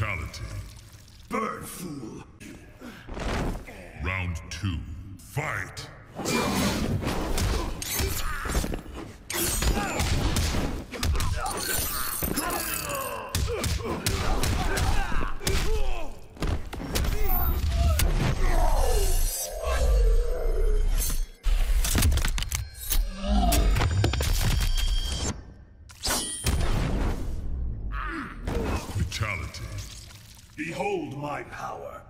Quitality. Bird fool. Round 2. Fight! Quitality. Behold my power.